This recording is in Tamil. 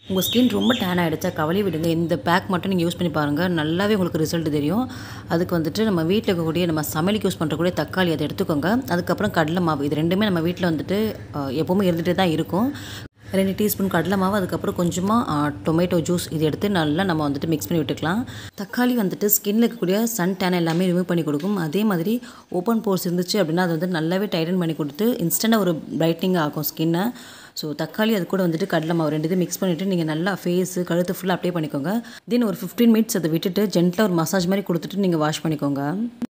உங்கள் ஸ்கின் ரொம்ப டேன் ஆகிடுச்சா கவலை விடுங்க. இந்த பேக் மட்டும் நீங்கள் யூஸ் பண்ணி பாருங்கள். நல்லாவே உங்களுக்கு ரிசல்ட் தெரியும். அதுக்கு வந்துட்டு நம்ம வீட்டில் இருக்கக்கூடிய நம்ம சமையலுக்கு யூஸ் பண்ணுறக்கூடிய தக்காளி அதை எடுத்துக்கோங்க. அதுக்கப்புறம் கடலை மாவு இது ரெண்டுமே நம்ம வீட்டில் வந்துட்டு எப்போவுமே இருந்துகிட்டே தான் இருக்கும். 2 டீஸ்பூன் கடலை மாவு, அதுக்கப்புறம் கொஞ்சமாக டொமேட்டோ ஜூஸ் இது எடுத்து நல்லா நம்ம வந்துட்டு மிக்ஸ் பண்ணி விட்டுக்கலாம். தக்காளி வந்துட்டு ஸ்கின்ல இருக்கக்கூடிய சன் டேன் எல்லாமே ரிமூவ் பண்ணி கொடுக்கும். அதே மாதிரி ஓப்பன் போர்ஸ் இருந்துச்சு அப்படின்னா அது வந்து நல்லாவே டைட்டன் பண்ணி கொடுத்து இன்ஸ்டண்ட்டாக ஒரு பிரைட்னிங் ஆகும் ஸ்கின்னை. ஸோ தக்காளி அது கூட வந்துட்டு கடலை மாவு ரெண்டுத்தையும் மிக்ஸ் பண்ணிவிட்டு நீங்கள் நல்லா ஃபேஸு கழுத்து ஃபுல்லாக அப்ளை பண்ணிக்கோங்க. தென் ஒரு 15 மினிட்ஸ் அதை விட்டுட்டு ஜென்டலாக ஒரு மசாஜ் மாதிரி கொடுத்துட்டு நீங்கள் வாஷ் பண்ணிக்கோங்க.